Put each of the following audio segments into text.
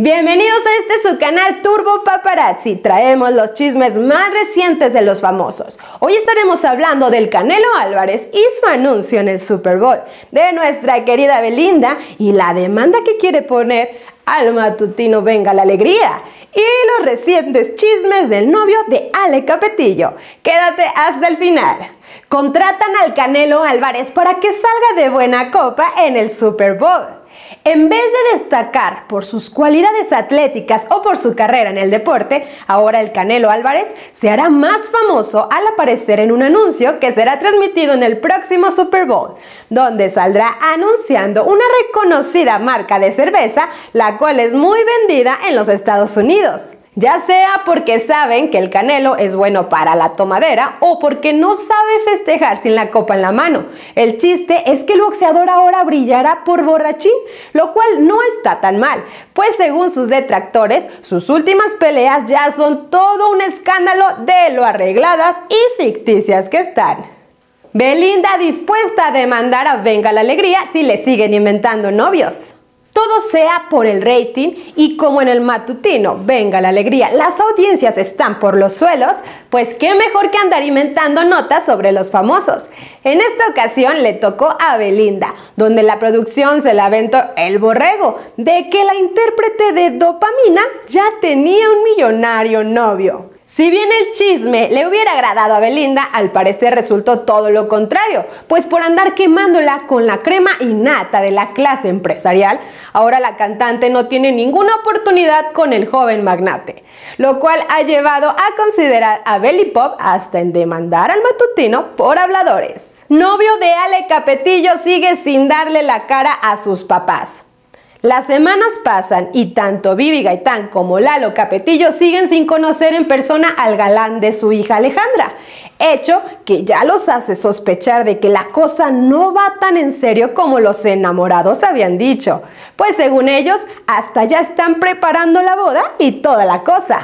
Bienvenidos a su canal Turbo Paparazzi. Traemos los chismes más recientes de los famosos. Hoy estaremos hablando del Canelo Álvarez y su anuncio en el Super Bowl, de nuestra querida Belinda y la demanda que quiere poner al matutino Venga la Alegría, y los recientes chismes del novio de Ale Capetillo. Quédate hasta el final. Contratan al Canelo Álvarez para que salga de buena copa en el Super Bowl. En vez de destacar por sus cualidades atléticas o por su carrera en el deporte, ahora el Canelo Álvarez se hará más famoso al aparecer en un anuncio que será transmitido en el próximo Super Bowl, donde saldrá anunciando una reconocida marca de cerveza, la cual es muy vendida en los Estados Unidos. Ya sea porque saben que el Canelo es bueno para la tomadera o porque no sabe festejar sin la copa en la mano. El chiste es que el boxeador ahora brillará por borrachín, lo cual no está tan mal, pues según sus detractores, sus últimas peleas ya son todo un escándalo de lo arregladas y ficticias que están. Belinda dispuesta a demandar a Venga la Alegría si le siguen inventando novios. Todo sea por el rating, y como en el matutino Venga la Alegría las audiencias están por los suelos, pues qué mejor que andar inventando notas sobre los famosos. En esta ocasión le tocó a Belinda, donde la producción se la aventó el borrego de que la intérprete de Dopamina ya tenía un millonario novio. Si bien el chisme le hubiera agradado a Belinda, al parecer resultó todo lo contrario, pues por andar quemándola con la crema innata de la clase empresarial, ahora la cantante no tiene ninguna oportunidad con el joven magnate, lo cual ha llevado a considerar a Belly Pop hasta en demandar al matutino por habladores. Novio de Ale Capetillo sigue sin darle la cara a sus papás. Las semanas pasan y tanto Vivi Gaitán como Lalo Capetillo siguen sin conocer en persona al galán de su hija Alejandra, hecho que ya los hace sospechar de que la cosa no va tan en serio como los enamorados habían dicho, pues según ellos hasta ya están preparando la boda y toda la cosa.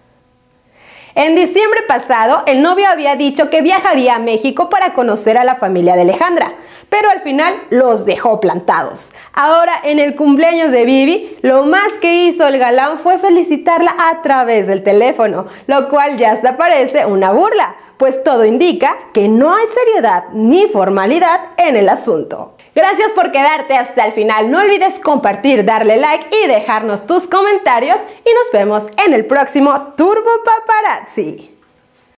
En diciembre pasado, el novio había dicho que viajaría a México para conocer a la familia de Alejandra, pero al final los dejó plantados. Ahora, en el cumpleaños de Vivi, lo más que hizo el galán fue felicitarla a través del teléfono, lo cual ya hasta parece una burla, pues todo indica que no hay seriedad ni formalidad en el asunto. Gracias por quedarte hasta el final. No olvides compartir, darle like y dejarnos tus comentarios. Y nos vemos en el próximo Turbo Paparazzi.